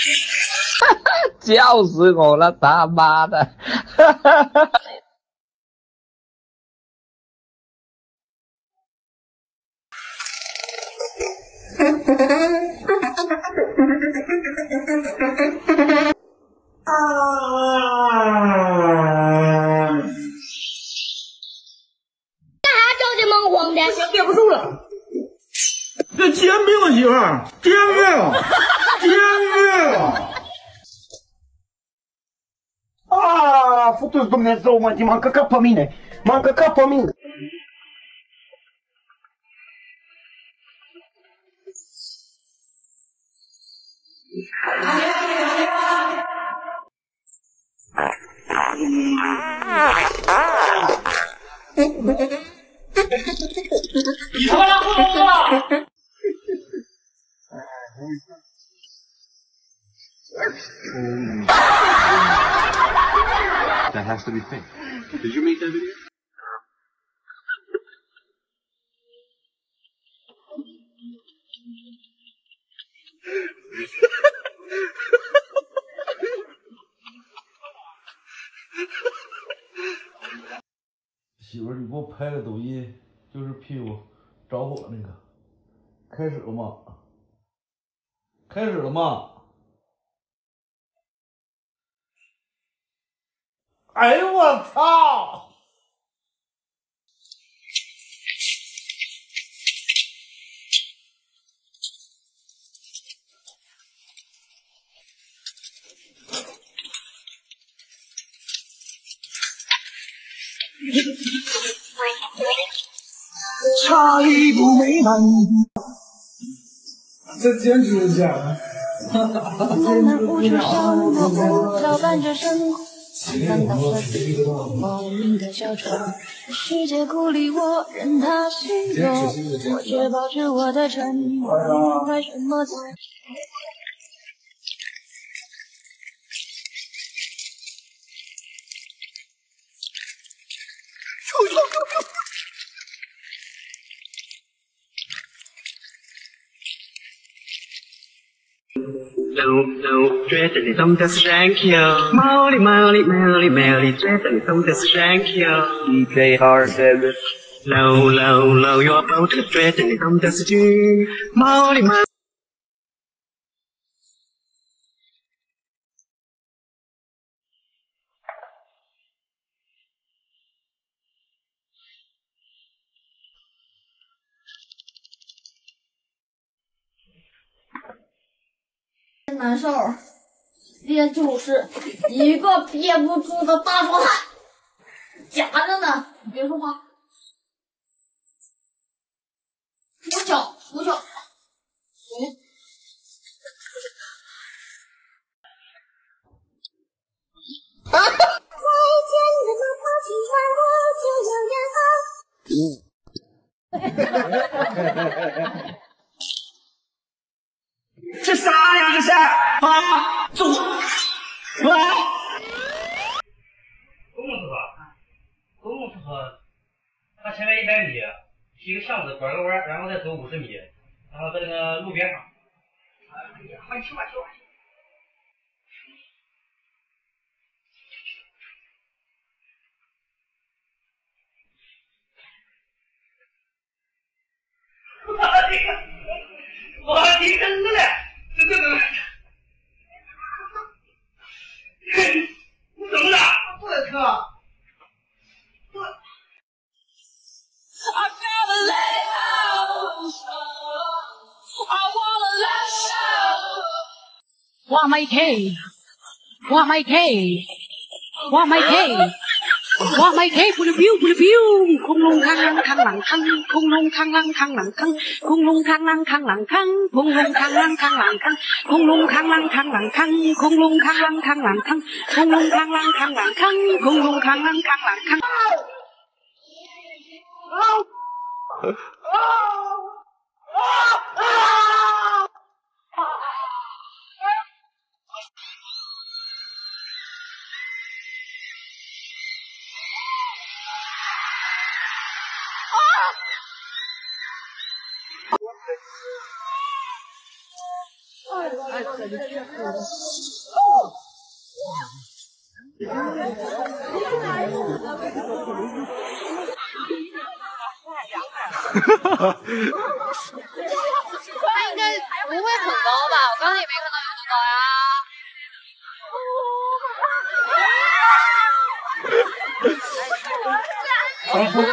笑死我了，他妈的！ 干啥着急忙慌的？ 先憋不住了。这煎饼，媳妇儿，煎饼，煎饼。Ah, fătu-ți Dumnezeu, mă, m-am căcat pe mine. M-am căcat pe mine. That has to be fake. Did you make that video? "媳妇儿，你给我拍个抖音，就是屁股着火那个，开始了吗？开始了吗？哎呦我操！ 差一步没满，这简直是假的。 慢慢无处上路，搅拌着生活。难道这是莫名的小船？世界孤立我，任它形容，我却保持我的沉默。为什么才？ No，觉得你懂得是 Thank you，Molly，觉得你懂得是 Thank you，DJ Hard Low，your boat，觉得你懂得是句 ，Molly。 难受，这就是一个憋不住的大壮汉，夹着呢，你别说话，扶脚， 再见的路跑请穿过就有烟啊。 这啥呀？这是啊！走！来！ 公路车，它前面100米，是一个巷子，拐个弯，然后再走50米，然后在那个路边上。哎呀，快去吧！我的个嘞！这，你怎么了？不车。 哇麦 K， 不溜 biu， 空龙扛啷扛啷扛，空龙扛啷扛啷扛，空龙扛啷扛啷扛，空龙扛啷扛啷扛，空龙扛啷扛啷扛，空龙扛啷扛啷扛，空龙扛啷扛啷扛，空龙扛啷扛啷扛。 应该不会很高吧？我刚才也没看到有多高呀。害怕了。